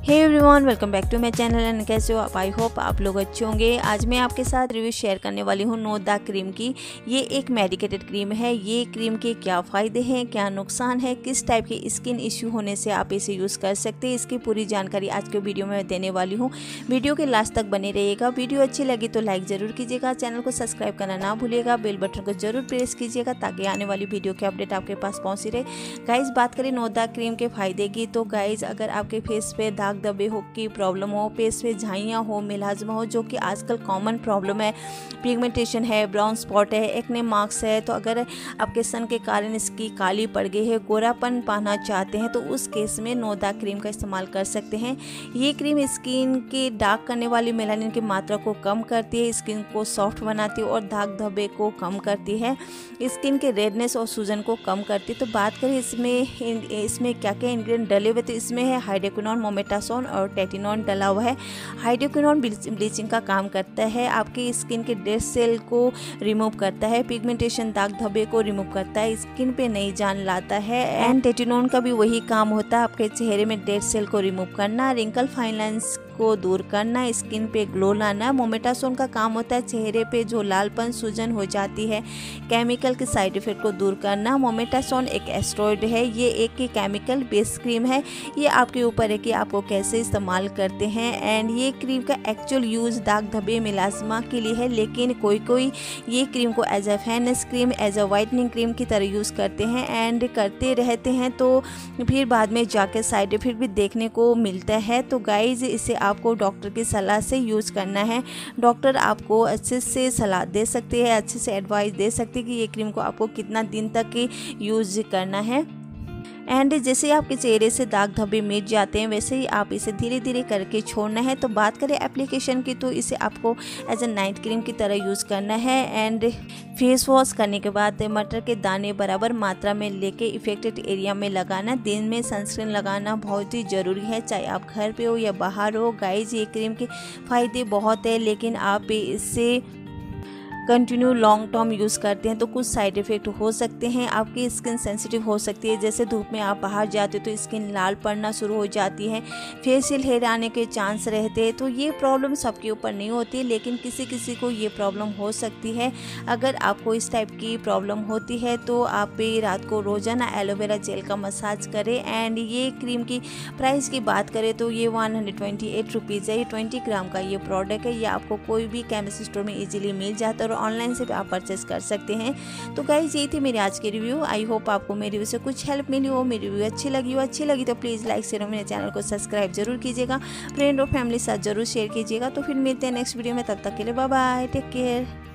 Hey everyone, welcome back to my channel. And कैसे हो आप? आई होप आप लोग अच्छे होंगे। आज मैं आपके साथ रिव्यू शेयर करने वाली हूँ नो दाग क्रीम की। ये एक मेडिकेटेड क्रीम है। ये क्रीम के क्या फ़ायदे हैं, क्या नुकसान है, किस टाइप के स्किन इश्यू होने से आप इसे यूज़ कर सकते हैं, इसकी पूरी जानकारी आज के वीडियो में देने वाली हूँ। वीडियो के लास्ट तक बने रहिएगा। वीडियो अच्छी लगी तो लाइक ज़रूर कीजिएगा, चैनल को सब्सक्राइब करना ना भूलिएगा, बेल बटन को जरूर प्रेस कीजिएगा ताकि आने वाली वीडियो की अपडेट आपके पास पहुँची रहे। गाइज़, बात करें नो दाग क्रीम के फ़ायदे की, तो गाइज़ अगर आपके फेस पे दाग दबे हो की प्रॉब्लम हो, फेस पे झाइयाँ हो, मिलाजमा हो, जो कि आजकल कॉमन प्रॉब्लम है, पिगमेंटेशन है, ब्राउन स्पॉट है, एक्ने मार्क्स है, तो अगर आपके सन के कारण इसकी काली पड़ गई है, गोरापन पाना चाहते हैं, तो उस केस में नो दाग क्रीम का इस्तेमाल कर सकते हैं। ये क्रीम स्किन के डार्क करने वाली मेलानिन की मात्रा को कम करती है, स्किन को सॉफ्ट बनाती है और दाग धब्बे को कम करती है, स्किन के रेडनेस और सूजन को कम करती है। तो बात करें इसमें क्या क्या इंग्रेडिएंट डले हुए, तो इसमें है हाइड्रोक्विनोन, मोमेटासोन और टेटिनोन डला हुआ है। हाइड्रोक्विनोन ब्लीचिंग का काम करता है, आपके स्किन के डेड सेल को रिमूव करता है, पिगमेंटेशन दाग धब्बे को रिमूव करता है, स्किन पे नई जान लाता है। एंड टेटिनोन का भी वही काम होता है, आपके चेहरे में डेड सेल को रिमूव करना, रिंकल फाइन लाइंस को दूर करना, स्किन पे ग्लो लाना। मोमेटासोन का काम होता है चेहरे पे जो लालपन सूजन हो जाती है, केमिकल के साइड इफेक्ट को दूर करना। मोमेटासोन एक एस्टेरॉइड है, ये एक केमिकल बेस्ड क्रीम है। ये आपके ऊपर है कि आपको कैसे इस्तेमाल करते हैं। एंड ये क्रीम का एक्चुअल यूज़ दाग धब्बे मिलाजमा के लिए है, लेकिन कोई ये क्रीम को as a fairness cream, as a whitening cream की तरह यूज़ करते हैं एंड करते रहते हैं, तो फिर बाद में जाकर साइड इफेक्ट भी देखने को मिलता है। तो गाइज, इसे आपको डॉक्टर की सलाह से यूज़ करना है। डॉक्टर आपको अच्छे से सलाह दे सकते हैं, अच्छे से एडवाइस दे सकते हैं कि ये क्रीम को आपको कितना दिन तक यूज़ करना है। एंड जैसे आपके चेहरे से दाग धब्बे मिट जाते हैं, वैसे ही आप इसे धीरे धीरे करके छोड़ना है। तो बात करें एप्लीकेशन की, तो इसे आपको एज अ नाइट क्रीम की तरह यूज़ करना है। एंड फेस वॉश करने के बाद मटर के दाने बराबर मात्रा में लेके इफेक्टेड एरिया में लगाना। दिन में सनस्क्रीन लगाना बहुत ही ज़रूरी है, चाहे आप घर पे हो या बाहर हो। गाइज, ये क्रीम के फ़ायदे बहुत है, लेकिन आप इससे कंटिन्यू लॉन्ग टर्म यूज़ करते हैं तो कुछ साइड इफ़ेक्ट हो सकते हैं। आपकी स्किन सेंसिटिव हो सकती है, जैसे धूप में आप बाहर जाते हो तो स्किन लाल पड़ना शुरू हो जाती है, फेशियल हेयर आने के चांस रहते हैं। तो ये प्रॉब्लम सबके ऊपर नहीं होती, लेकिन किसी किसी को ये प्रॉब्लम हो सकती है। अगर आपको इस टाइप की प्रॉब्लम होती है तो आप रात को रोज़ाना एलोवेरा जेल का मसाज करें। एंड ये क्रीम की प्राइस की बात करें तो ये 128 रुपीज़ है। ये 20 ग्राम का ये प्रोडक्ट है। ये आपको कोई भी केमिस्ट स्टोर में ईजिली मिल जाता है और ऑनलाइन से भी आप परचेस कर सकते हैं। तो गाइस, ये थी मेरी आज की रिव्यू। आई होप आपको मेरी रिव्यू से कुछ हेल्प मिली हो, मेरी रिव्यू अच्छी लगी तो प्लीज़ लाइक शेयर और मेरे चैनल को सब्सक्राइब जरूर कीजिएगा, फ्रेंड और फैमिली साथ जरूर शेयर कीजिएगा। तो फिर मिलते हैं नेक्स्ट वीडियो में, तब तक के लिए बाय बाय, टेक केयर।